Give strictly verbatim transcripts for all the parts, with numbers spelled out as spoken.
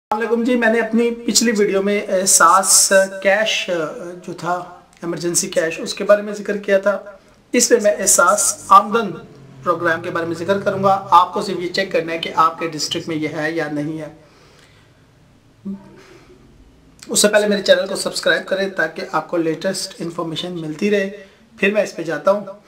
अस्सलामुअलैकुम जी। मैंने अपनी पिछली वीडियो में एहसास कैश जो था इमरजेंसी कैश उसके बारे में जिक्र किया था। इसमें मैं एहसास आमदन प्रोग्राम के बारे में जिक्र करूंगा। आपको सिर्फ ये चेक करना है कि आपके डिस्ट्रिक्ट में ये है या नहीं है। उससे पहले मेरे चैनल को सब्सक्राइब करें ताकि आपको लेटेस्ट इंफॉर्मेशन मिलती रहे। फिर मैं इस पे जाता हूँ।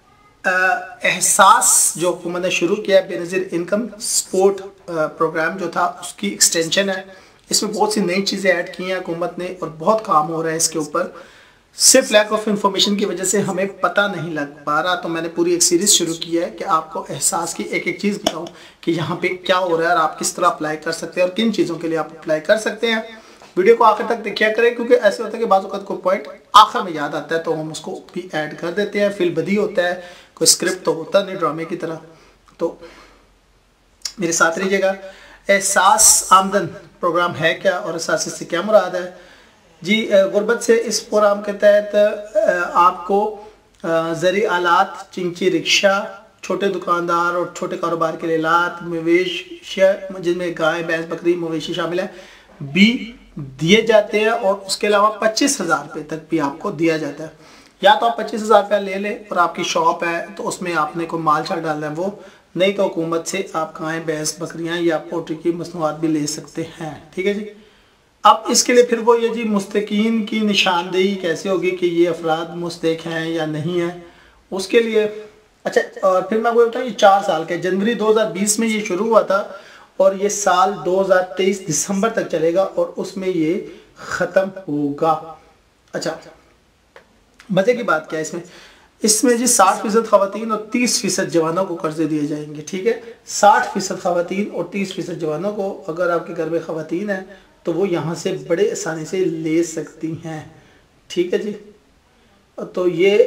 एहसास जो हुकूमत ने शुरू किया है बेनज़ीर इनकम सपोर्ट प्रोग्राम जो था उसकी एक्सटेंशन है। इसमें बहुत सी नई चीज़ें ऐड की हैं हुकूमत ने और बहुत काम हो रहा है इसके ऊपर। सिर्फ लैक ऑफ इंफॉर्मेशन की वजह से हमें पता नहीं लग पा रहा, तो मैंने पूरी एक सीरीज़ शुरू की है कि आपको एहसास की एक एक चीज़ बताऊँ कि यहाँ पे क्या हो रहा है और आप किस तरह अप्लाई कर सकते हैं और किन चीज़ों के लिए आप अप्लाई कर सकते हैं। वीडियो को आखिर तक देखिया करें क्योंकि ऐसे होता है कि बाज़ वक़्त को पॉइंट आखिर में याद आता है तो हम उसको भी ऐड कर देते हैं। फिल बदी होता है, कोई स्क्रिप्ट तो होता नहीं ड्रामे की तरह। तो मेरे साथ रहिएगा। एहसास आमदन प्रोग्राम है क्या और एहसास से क्या मुराद है जी। गुरबत से इस प्रोग्राम के तहत आपको ज़री आलात, चिंची रिक्शा, छोटे दुकानदार और छोटे कारोबार के लिए लात, मवेशी जिनमें गाय, भैंस, बकरी, मवेशी शामिल है, भी दिए जाते हैं और उसके अलावा पच्चीस हज़ार रुपये तक भी आपको दिया जाता है। या तो आप पच्चीस हज़ार रुपया ले लें और आपकी शॉप है तो उसमें आपने कोई माल शाल डालना है वो, नहीं तो हुकूमत से आप गाय, भैंस, बकरियां या पोल्ट्री की मसनूआत भी ले सकते हैं। ठीक है जी। अब इसके लिए फिर वो ये जी मुस्तकीन की निशानदेही कैसे होगी कि ये अफराद मुस्तक हैं या नहीं है, उसके लिए अच्छा। और फिर मैं वो बताऊँ, ये चार साल के जनवरी दो हज़ार बीस में ये शुरू हुआ था और ये साल दो हज़ार तेईस दिसंबर तक चलेगा और उसमें ये ख़त्म होगा। अच्छा, मज़े की बात क्या है इसमें इसमें जी साठ फीसद ख़वातीन और तीस फीसद जवानों को कर्जे दिए जाएंगे। ठीक है, साठ फीसद ख़वातीन और तीस फीसद जवानों को, अगर आपके घर में ख़वातीन हैं तो वो यहाँ से बड़े आसानी से ले सकती हैं। ठीक है जी। तो ये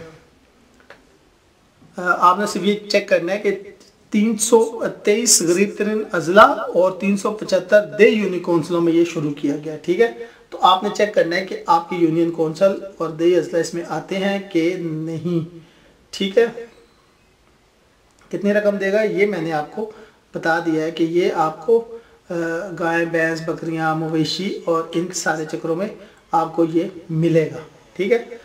आपने सिर्फ ये चेक करना है कि तीन सौ तेईस गरीब तरीन अजला और तीन सौ पचहत्तर दे यूनियन कौंसलों में ये शुरू किया गया। ठीक है, तो आपने चेक करना है कि आपकी यूनियन कौंसल और दे अजला इसमें आते हैं कि नहीं। ठीक है, कितनी रकम देगा ये मैंने आपको बता दिया है कि ये आपको गाय, भैंस, बकरियां, मवेशी और इन सारे चक्रों में आपको ये मिलेगा। ठीक है,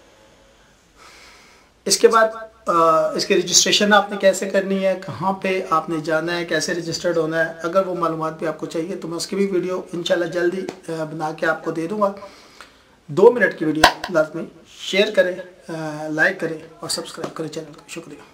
इसके बाद आ, इसके रजिस्ट्रेशन आपने कैसे करनी है, कहाँ पे आपने जाना है, कैसे रजिस्टर्ड होना है, अगर वो मालूमात भी आपको चाहिए तो मैं उसकी भी वीडियो इंशाल्लाह जल्दी बना के आपको दे दूँगा। दो मिनट की वीडियो लाजमी शेयर करें, लाइक करें और सब्सक्राइब करें चैनल को। शुक्रिया।